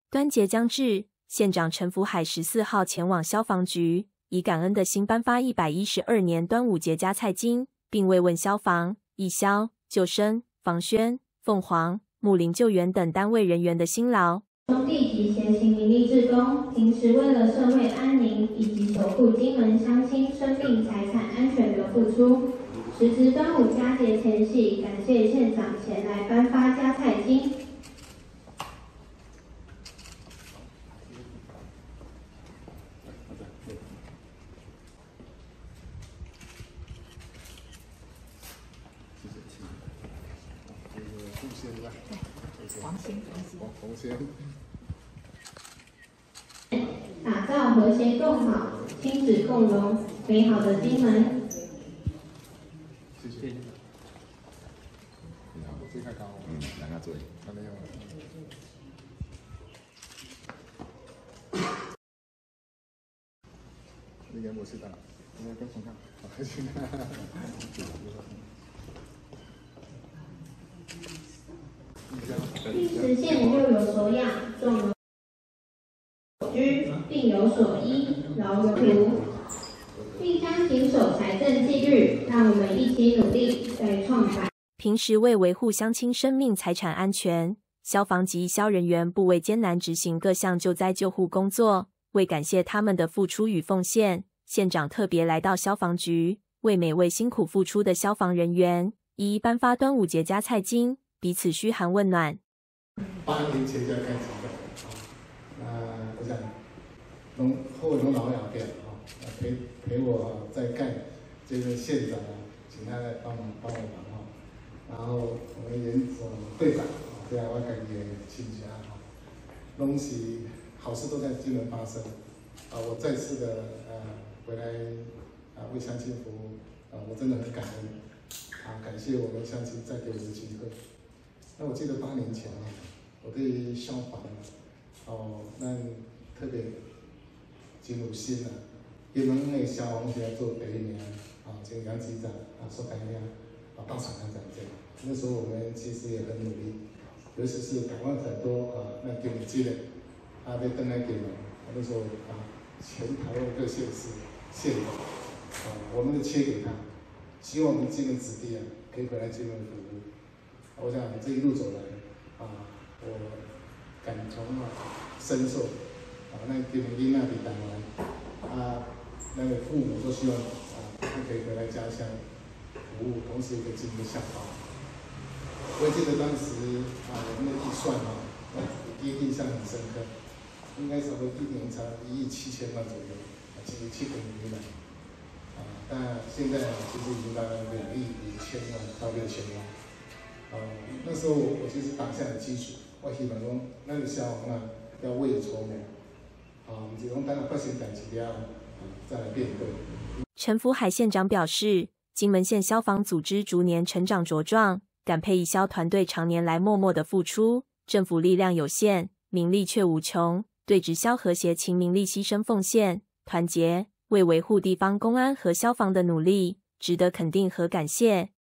端节将至，县长陈福海14号前往消防局，以感恩的心颁发112年端午节加菜金，并慰问消防、义消、救生、防宣、凤凰、木林救援等单位人员的辛劳。 兄弟及协勤民力志工，平时为了社会安宁以及守护金门乡亲生命财产安全的付出，时值端午佳节前夕，感谢县长前来颁发加菜金。 红线。 打造和谐共好、亲子共荣、美好的金门。 谢谢。你好，最开高。两个嘴。看到没有？你跟我是的，你跟重看，好，行。 欲实现又有所养，众有所居，并有所依，劳有图。并将谨守财政纪律，让我们一起努力，再创百。 平时为维护乡亲生命财产安全，消防及义消人员不畏艰难执行各项救灾救护工作。为感谢他们的付出与奉献，县长特别来到消防局，为每位辛苦付出的消防人员一一颁发端午节加菜金，彼此嘘寒问暖。 8年前就要盖这个，我想后龙老两边陪我在盖这个县长请他来帮我忙然后我们会长对啊，我感觉亲家东西好事都在金门发生我再次的回来为乡亲服务我真的很感恩感谢我们乡亲再给我的机会。那我记得8年前我对消防那特别真有心金门的消防局做第1名请杨局长说台面到场来讲这个。那时候我们其实也很努力，尤其是台湾很多那金门机的要登来金门，那时候全台湾各县市县长我们都切给他，希望我们金门子弟可以回来金门服务。我想这一路走来我感同身受那金门囡仔在台湾那个父母都希望他可以回来家乡服务，同时也可以进入校方。我也记得当时我们的预算印象很深刻，应该是1年才1亿7千万左右，其实7点5亿了但现在其实已经到2亿5千万到6千万。那时候我其实打下了基础，我希望说那个消防要未雨绸缪不是说等发生代志了再来面对。 陈福海县长表示，金门县消防组织逐年成长茁壮，感佩义消团队常年来默默的付出。政府力量有限，民力却无穷，对直消和协勤民力牺牲奉献、团结，为维护地方公安和消防的努力，值得肯定和感谢。